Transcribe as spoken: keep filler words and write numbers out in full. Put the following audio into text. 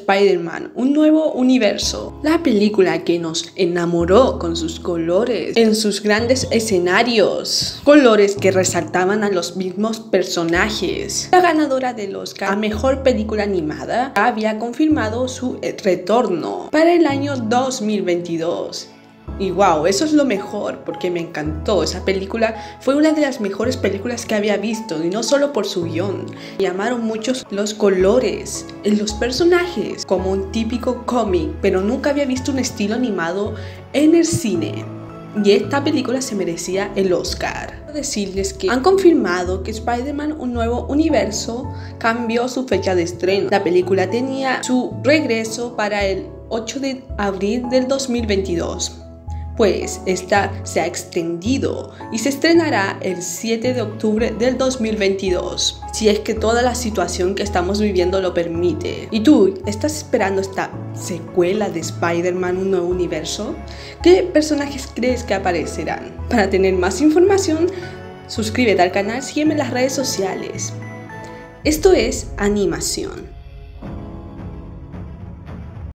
Spider-Man, un nuevo universo. La película que nos enamoró con sus colores, en sus grandes escenarios, colores que resaltaban a los mismos personajes. La ganadora del Oscar a Mejor Película Animada había confirmado su retorno para el año dos mil veintidós. Y wow, eso es lo mejor, porque me encantó. Esa película fue una de las mejores películas que había visto, y no solo por su guión. Me llamaron muchos los colores en los personajes, como un típico cómic, pero nunca había visto un estilo animado en el cine. Y esta película se merecía el Oscar. Quiero decirles que han confirmado que Spider-Man, un nuevo universo, cambió su fecha de estreno. La película tenía su regreso para el ocho de abril del dos mil veintidós. Pues esta se ha extendido y se estrenará el siete de octubre del dos mil veintidós, si es que toda la situación que estamos viviendo lo permite. ¿Y tú, estás esperando esta secuela de Spider-Man, un nuevo universo? ¿Qué personajes crees que aparecerán? Para tener más información, suscríbete al canal, sígueme en las redes sociales. Esto es Animación.